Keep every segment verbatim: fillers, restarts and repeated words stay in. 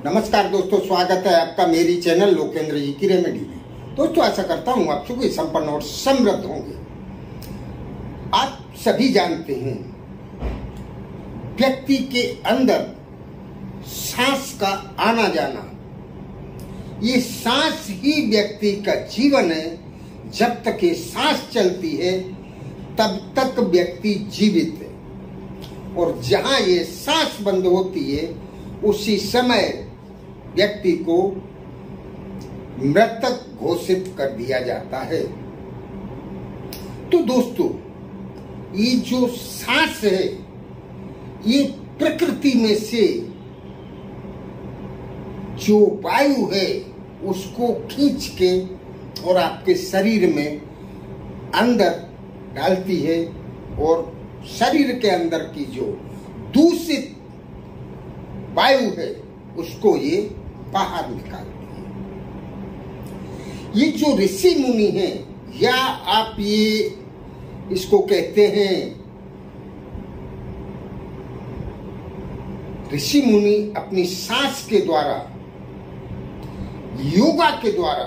नमस्कार दोस्तों, स्वागत है आपका मेरी चैनल लोकेंद्र जी की रेमेडी में। दोस्तों, आशा करता हूं आप सभी संपन्न और समृद्ध होंगे। आप सभी जानते हैं, व्यक्ति के अंदर सांस का आना जाना, ये सांस ही व्यक्ति का जीवन है। जब तक ये सांस चलती है तब तक व्यक्ति जीवित है, और जहां ये सांस बंद होती है उसी समय व्यक्ति को मृतक घोषित कर दिया जाता है। तो दोस्तों, ये जो सांस है, ये प्रकृति में से जो वायु है उसको खींच के और आपके शरीर में अंदर डालती है, और शरीर के अंदर की जो दूषित वायु है उसको ये बाहर निकालती है। ये जो ऋषि मुनि हैं, या आप ये इसको कहते हैं, ऋषि मुनि अपनी सांस के द्वारा, योगा के द्वारा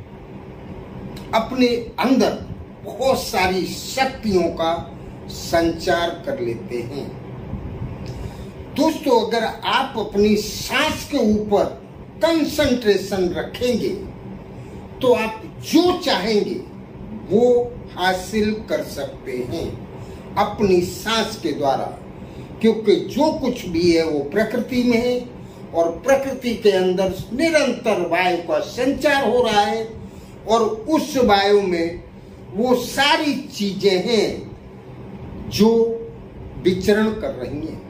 अपने अंदर बहुत सारी शक्तियों का संचार कर लेते हैं। दोस्तों, अगर आप अपनी सांस के ऊपर कंसंट्रेशन रखेंगे तो आप जो चाहेंगे वो हासिल कर सकते हैं अपनी सांस के द्वारा, क्योंकि जो कुछ भी है वो प्रकृति में है, और प्रकृति के अंदर निरंतर वायु का संचार हो रहा है, और उस वायु में वो सारी चीजें हैं जो विचरण कर रही हैं।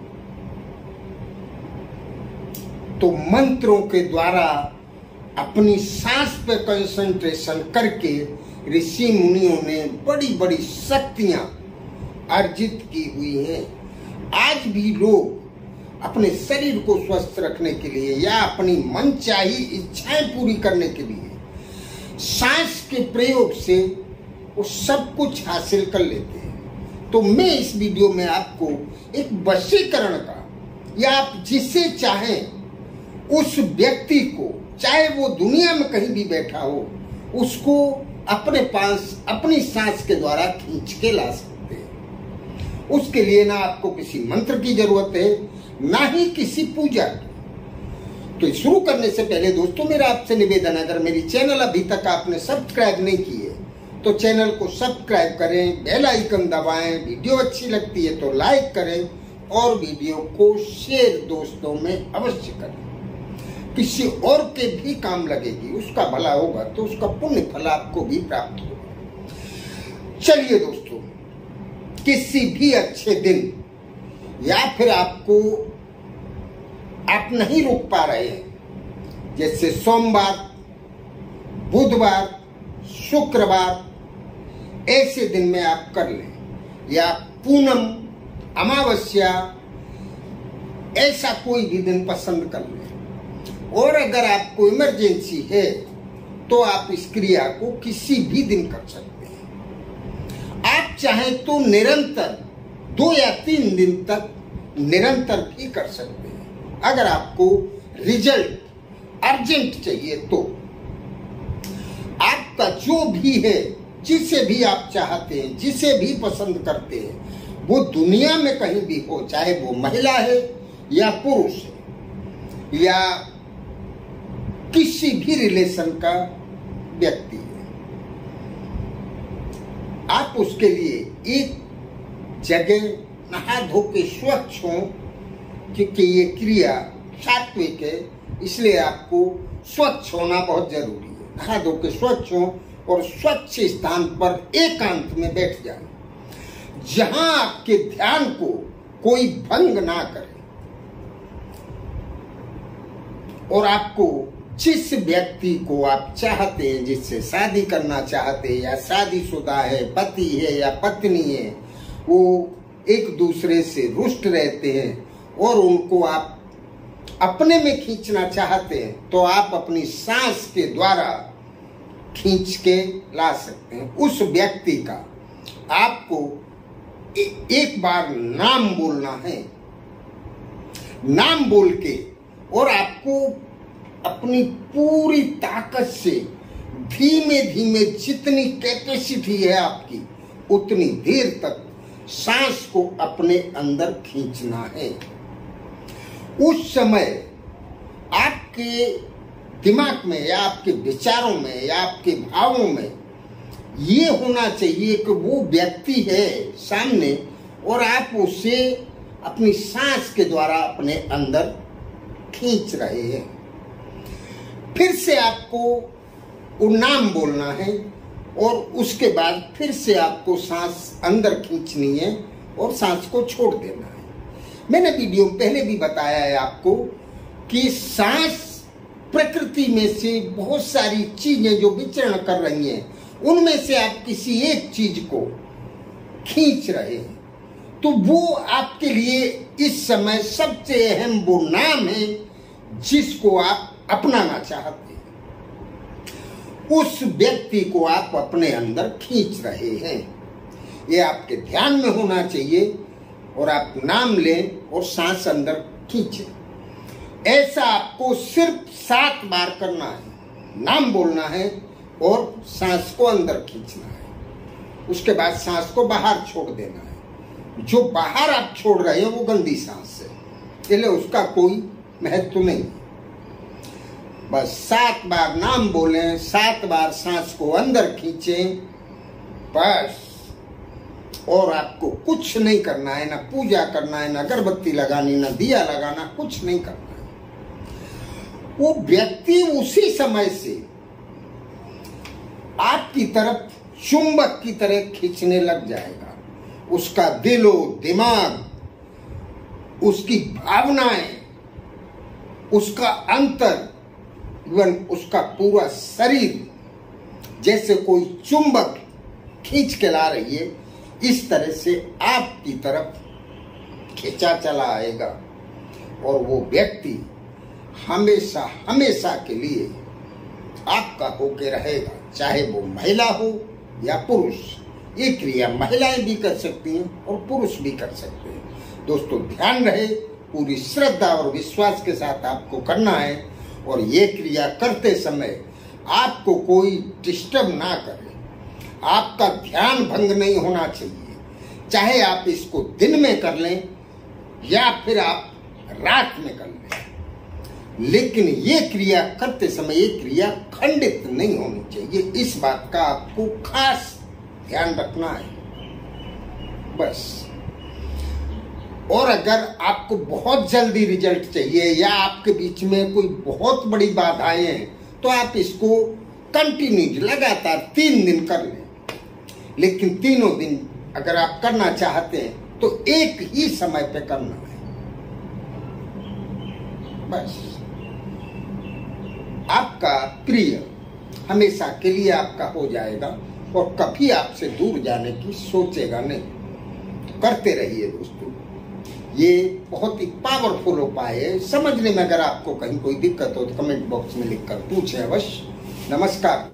तो मंत्रों के द्वारा अपनी सांस पे कंसंट्रेशन करके ऋषि मुनियों ने बड़ी बड़ी शक्तियां अर्जित की हुई हैं। आज भी लोग अपने शरीर को स्वस्थ रखने के लिए या अपनी मनचाही इच्छाएं पूरी करने के लिए सांस के प्रयोग से वो सब कुछ हासिल कर लेते हैं। तो मैं इस वीडियो में आपको एक वशीकरण का, या आप जिसे चाहें उस व्यक्ति को, चाहे वो दुनिया में कहीं भी बैठा हो, उसको अपने पास अपनी सांस के द्वारा खींच के ला सकते हैं। उसके लिए ना आपको किसी मंत्र की जरूरत है, ना ही किसी पूजा की। तो शुरू करने से पहले दोस्तों, मेरा आपसे निवेदन, अगर मेरी चैनल अभी तक आपने सब्सक्राइब नहीं की है तो चैनल को सब्सक्राइब करें, बेल आइकन दबाएं, वीडियो अच्छी लगती है तो लाइक करें, और वीडियो को शेयर दोस्तों में अवश्य करें। किसी और के भी काम लगेगी, उसका भला होगा तो उसका पुण्य फल आपको भी प्राप्त होगा। चलिए दोस्तों, किसी भी अच्छे दिन, या फिर आपको आप नहीं रुक पा रहे हैं, जैसे सोमवार, बुधवार, शुक्रवार, ऐसे दिन में आप कर लें, या पूनम, अमावस्या, ऐसा कोई भी दिन पसंद कर लें। और अगर आपको इमरजेंसी है तो आप इस क्रिया को किसी भी दिन कर सकते हैं। आप चाहें तो निरंतर दो या तीन दिन तक निरंतर भी कर सकते हैं। अगर आपको रिजल्ट अर्जेंट चाहिए तो आपका जो भी है, जिसे भी आप चाहते हैं, जिसे भी पसंद करते हैं, वो दुनिया में कहीं भी हो, चाहे वो महिला है या पुरुष है या किसी भी रिलेशन का व्यक्ति है, आप उसके लिए एक जगह नहा धो के स्वच्छ हो, क्योंकि ये क्रिया सात्विक है, इसलिए आपको स्वच्छ होना बहुत जरूरी है। नहा धो के स्वच्छ हो और स्वच्छ स्थान पर एकांत में बैठ जाए, जहां आपके ध्यान को कोई भंग ना करे, और आपको जिस व्यक्ति को आप चाहते हैं, जिससे शादी करना चाहते हैं, या शादीशुदा है, पति है या पत्नी है, वो एक दूसरे से रुष्ट रहते हैं और उनको आप अपने में खींचना चाहते हैं, तो आप अपनी सांस के द्वारा खींच के ला सकते हैं। उस व्यक्ति का आपको ए, एक बार नाम बोलना है, नाम बोल के, और आपको अपनी पूरी ताकत से धीमे धीमे जितनी कैपेसिटी है आपकी उतनी देर तक सांस को अपने अंदर खींचना है। उस समय आपके दिमाग में या आपके विचारों में या आपके भावों में ये होना चाहिए कि वो व्यक्ति है सामने और आप उसे अपनी सांस के द्वारा अपने अंदर खींच रहे हैं। फिर से आपको वो नाम बोलना है और उसके बाद फिर से आपको सांस अंदर खींचनी है और सांस को छोड़ देना है। मैंने वीडियो में पहले भी बताया है आपको कि सांस प्रकृति में से बहुत सारी चीजें जो विचरण कर रही हैं उनमें से आप किसी एक चीज को खींच रहे हैं, तो वो आपके लिए इस समय सबसे अहम वो नाम है जिसको आप अपनाना चाहते हैं। उस व्यक्ति को आप अपने अंदर खींच रहे हैं। ये आपके ध्यान में होना चाहिए और आप नाम लें और सांस अंदर खींचें। ऐसा आपको सिर्फ सात बार करना है। नाम बोलना है और सांस को अंदर खींचना है। उसके बाद सांस को बाहर छोड़ देना है। जो बाहर आप छोड़ रहे हैं वो गंदी सांस है, इसलिए उसका कोई महत्व नहीं। बस सात बार नाम बोलें, सात बार सांस को अंदर खींचें, बस। और आपको कुछ नहीं करना है, ना पूजा करना है, ना अगरबत्ती लगानी, ना दिया लगाना, कुछ नहीं करना है। वो व्यक्ति उसी समय से आपकी तरफ चुंबक की तरह खींचने लग जाएगा। उसका दिलो दिमाग, उसकी भावनाएं, उसका अंतर, इवन उसका पूरा शरीर जैसे कोई चुंबक खींच के ला रही है, इस तरह से आपकी तरफ खींचा चला आएगा और वो व्यक्ति हमेशा हमेशा के लिए आपका होके रहेगा, चाहे वो महिला हो या पुरुष। ये क्रिया महिलाएं भी कर सकती हैं और पुरुष भी कर सकते हैं। दोस्तों ध्यान रहे, पूरी श्रद्धा और विश्वास के साथ आपको करना है और ये क्रिया करते समय आपको कोई डिस्टर्ब ना करे, आपका ध्यान भंग नहीं होना चाहिए। चाहे आप इसको दिन में कर लें या फिर आप रात में कर लें, लेकिन ये क्रिया करते समय ये क्रिया खंडित नहीं होनी चाहिए। इस बात का आपको खास ध्यान रखना है, बस। और अगर आपको बहुत जल्दी रिजल्ट चाहिए या आपके बीच में कोई बहुत बड़ी बाधाएं हैं तो आप इसको कंटिन्यू लगातार तीन दिन कर लें। लेकिन तीनों दिन अगर आप करना चाहते हैं तो एक ही समय पे करना है, बस। आपका प्रिय हमेशा के लिए आपका हो जाएगा और कभी आपसे दूर जाने की सोचेगा नहीं। करते रहिए दोस्तों, ये बहुत ही पावरफुल उपाय है। समझने में अगर आपको कहीं कोई दिक्कत हो तो कमेंट बॉक्स में लिखकर पूछें अवश्य। नमस्कार।